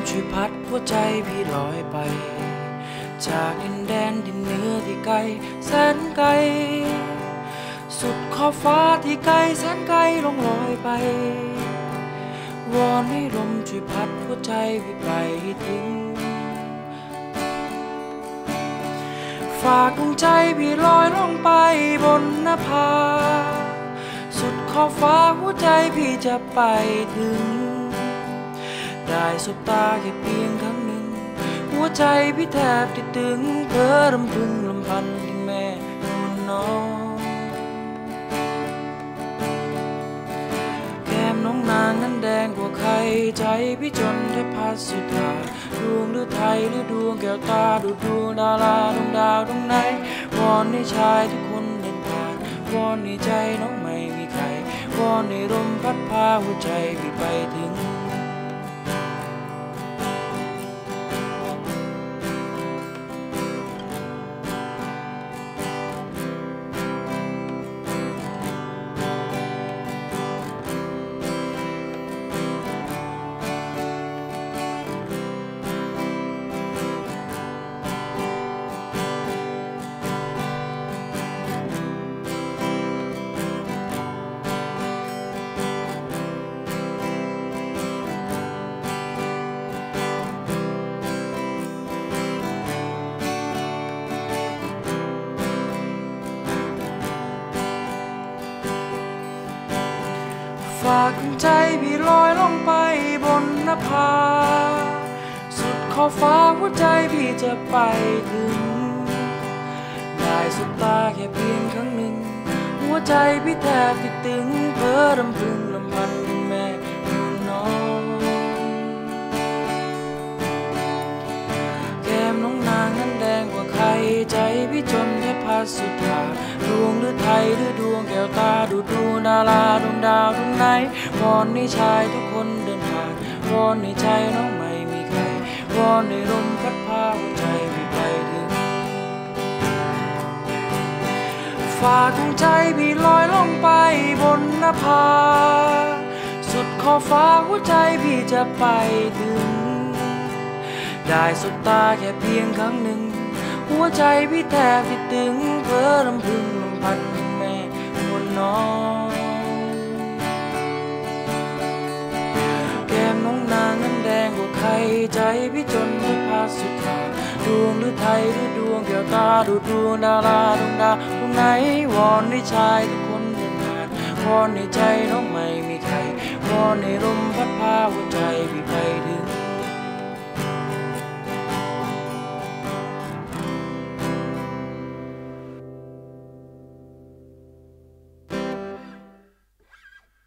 ช่วยพัดหัวใจพี่ลอยไปจากดินแดนดินเหนือที่ไกลแสนไกลสุดขอบฟ้าที่ไกลแสนไกลลงลอยไปวอนให้ลมช่วยพัดหัวใจพี่ไปถึงฝากดวงใจพี่ลอยลงไปบนนภาสุดขอบฟ้าหัวใจพี่จะไปถึงได้สบตาแค่เพียงครั้งหนึ่งหัวใจพี่แทบติดตึงเพ้อรำพึงลำพันถึงแม่นูนน้องแก้มน้องนางนั้นแดงกว่าใครใจพี่จนได้พัดสุดาดวงหรือไทยหรือดวงแก้วตาดูดวงดาราดวงดาวดวงไหนวอนให้ชายทุกคนเดินผ่านวอนให้ใจน้องไม่มีใครวอนให้ลมพัดพาหัวใจพี่ไปถึงฝากดวงใจพี่ลอยลงไปบนนภาสุดขอบฟ้าหัวใจพี่จะไปถึงได้สบตาแค่เพียงครั้งหนึ่งหัวใจพี่แทบติดตึงเพ้อรำพึงลำพันถึงแม่นูนน้องแก้มน้องนางนั้นแดงกว่าใครใจพี่จนแทบพัดสุดาดวงหรือไทยหรือดวงแก้วตาดูดวงดาราดวงดาวดวงไหนวอนให้ชายทุกคนเดินผ่านวอนให้ใจน้องไม่มีใครวอนให้ลมพัดพาหัวใจพี่ไปถึงฝากดวงใจพี่ลอยลงไปบนนภาสุดขอบฟ้าหัวใจพี่จะไปถึงได้สบตาแค่เพียงครั้งหนึ่งหัวใจพี่แทบติดตึงเพ้อรำพึงลำพันถึงแม่นวลน้องแก้มน้องนางนั้นแดงกว่าใครใจพี่จนได้พัดสุดาดวงหรือไทยหรือดวงแก้วตาดูดวงดาราดวงดาวดวงไหนวอนให้ชายทุกคนเดินผ่านวอนให้ใจน้องไม่มีใครวอนให้ลมพัดพาหัว